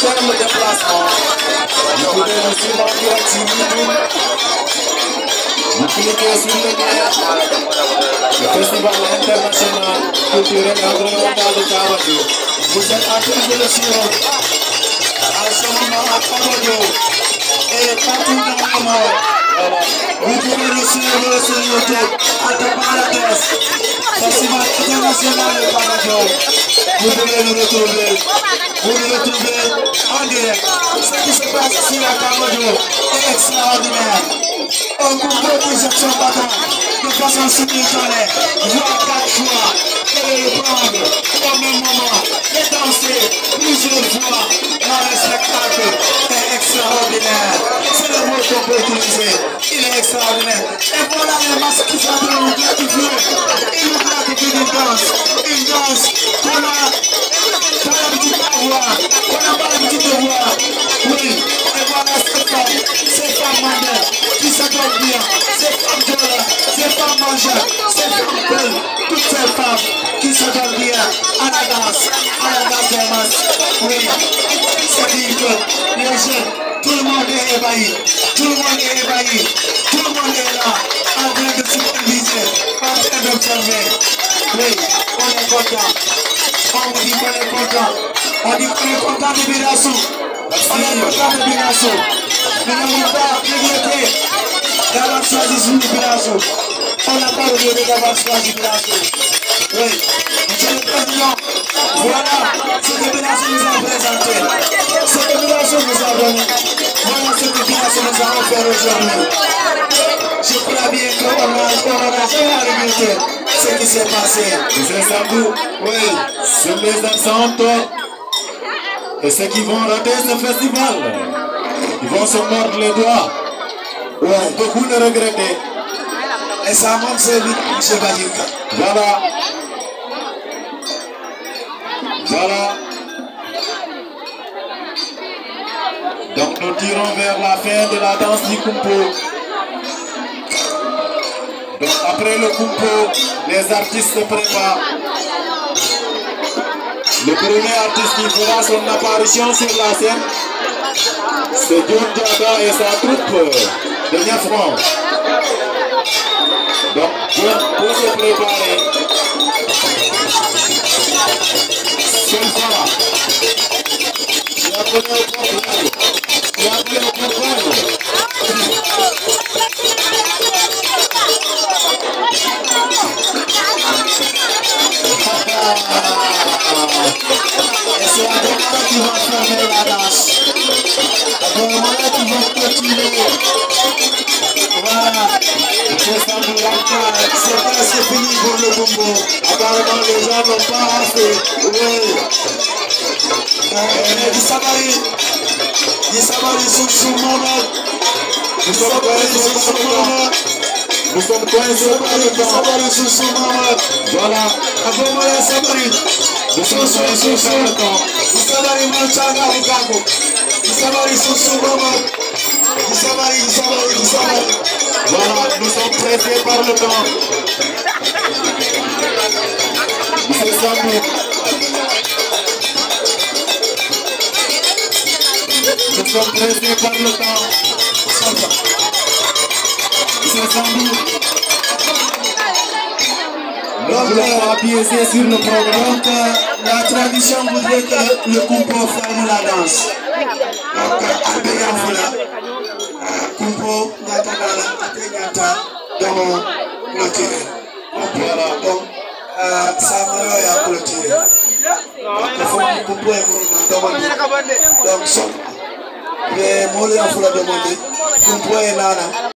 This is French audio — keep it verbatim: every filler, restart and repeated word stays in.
faire le déplacement. Vous pouvez nous suivre en direct sur YouTube. Vous cliquez sur le lien. Le Festival international culturel environnemental de Karadio. Vous êtes en train de le suivre en ce moment à Karadio et partout dans le monde. Voilà. Vous pouvez nous suivre sur YouTube entre parenthèses. Festival international de Karadio. Vous pouvez nous retrouver. Vous nous retrouvez en direct. Ce qui se passe ici à Karadio est extraordinaire. Un concours de gestion battant de façon simultanée, voire quatre fois, et le prendre au même moment, et danser plusieurs fois dans le spectacle est extraordinaire. C'est le mot qu'on peut utiliser. Il est extraordinaire. Et voilà les masques qui sont en train de nous gratifier. Ils nous gratifient d'une danse. Une danse qu'on a pas l'habitude d'avoir, qu'on n'a pas l'habitude de voir. Oui, et voilà ces femmes, ces femmes mondaines qui s'adorent bien, ces femmes jola, ces femmes mangeurs, ces femmes belles, toutes ces femmes qui s'adorent bien à la danse, à la danse des masses. Oui, c'est-à-dire que les jeunes, tout le monde est ébahi, tout le monde est ébahi, tout le monde est là, en train de superviser, en train d'observer. Oui, on est content. On dit qu'on est content. On dit qu'on est content de Birassou. On est content de Birassou. Nous n'avons pas regretté d'avoir choisi Birassou. On n'a pas regretté d'avoir choisi Birassou. Oui, Monsieur le Président, voilà ce que Birassou nous a présenté. Ce que Birassou nous a donné. Voilà ce que Birassou nous a offert aujourd'hui. Je crois bien qu'on n'aura jamais regretté ce qui s'est passé. Monsieur Sambou, oui, sur les absentes et ceux qui vont rater ce festival, ils vont se mordre les doigts. oui. Beaucoup le regretter. Et ça montre c'est lui, M. Badika. Voilà. Voilà. Donc nous tirons vers la fin de la danse du Kumpo. Donc après le Kumpo, les artistes se préparent. Le premier artiste qui fera son apparition sur la scène, c'est John Diaga et sa troupe de Niafron. Donc John, pour se préparer, seule fois, il a appelé au porte-parole. Il a appelé au porte-parole. Et c'est à ce moment-là qu'ils vont fermer la danse. À ce moment-là qu'ils vont continuer. Voilà. C'est presque fini pour le Kumpo. Apparemment, les gens n'ont pas assez. Oui. Euh, du Sabari. Du Sabari sous sous Mohamed. Du Sabari sous sous Mohamed. Nous sommes coincés par le temps. Sabari sous sous Mohamed. Voilà. Avant moi, Sabari. Nous sommes coincés par le temps. Sabari Manchanga Bukako. Sabari sous sous Mohamed. Sabari, Sabari, Sabari. Voilà, nous sommes pressés par le temps. Monsieur Sambou. Nous sommes pressés par le temps. Monsieur Sambou. Nous voulons appuyer sur le programme. Donc, euh, la tradition voudrait que le Kumpo ferme la danse. Donc, Albert Yafoula, Kumpo, Natagala, Atengata, Domo, clôturé. Voilà, donc, Samaro a clôturé. Donc, il faut que Kumpo ait demandé. Donc, son, les mots Yafoula demandé, Kumpo est là.